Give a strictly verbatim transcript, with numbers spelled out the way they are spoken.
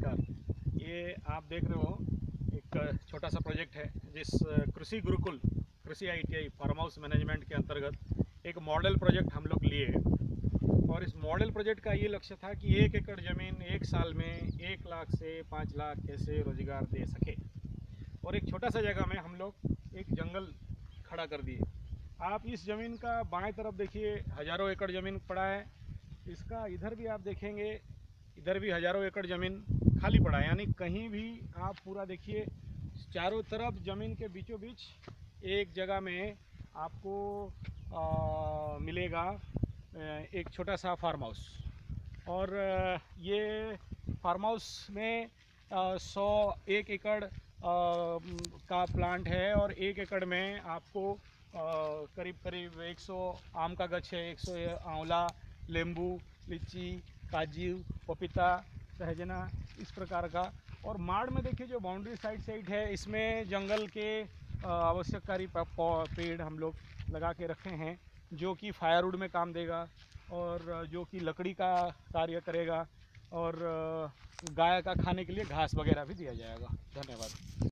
नमस्कार। ये आप देख रहे हो एक छोटा सा प्रोजेक्ट है जिस कृषि गुरुकुल कृषि आईटीआई फार्म हाउस मैनेजमेंट के अंतर्गत एक मॉडल प्रोजेक्ट हम लोग लिए। और इस मॉडल प्रोजेक्ट का ये लक्ष्य था कि एक एकड़ ज़मीन एक साल में एक लाख से पाँच लाख कैसे रोजगार दे सके। और एक छोटा सा जगह में हम लोग एक जंगल खड़ा कर दिए। आप इस ज़मीन का बाएं तरफ देखिए, हज़ारों एकड़ ज़मीन पड़ा है। इसका इधर भी आप देखेंगे, इधर भी हज़ारों एकड़ ज़मीन खाली पड़ा है, यानी कहीं भी आप पूरा देखिए, चारों तरफ ज़मीन के बीचों बीच एक जगह में आपको आ, मिलेगा एक छोटा सा फार्म हाउस। और ये फार्म हाउस में सौ एक एकड़ का प्लांट है और एक एकड़ में आपको करीब करीब सौ आम का गछ है, एक सौ आंवला, नींबू, लीची, काजू, पपीता, सहजना, इस प्रकार का। और माड़ में देखिए जो बाउंड्री साइड साइड है, इसमें जंगल के आवश्यककारी पेड़ हम लोग लगा के रखे हैं जो कि फायरवुड में काम देगा और जो कि लकड़ी का कार्य करेगा और गाय का खाने के लिए घास वगैरह भी दिया जाएगा। धन्यवाद।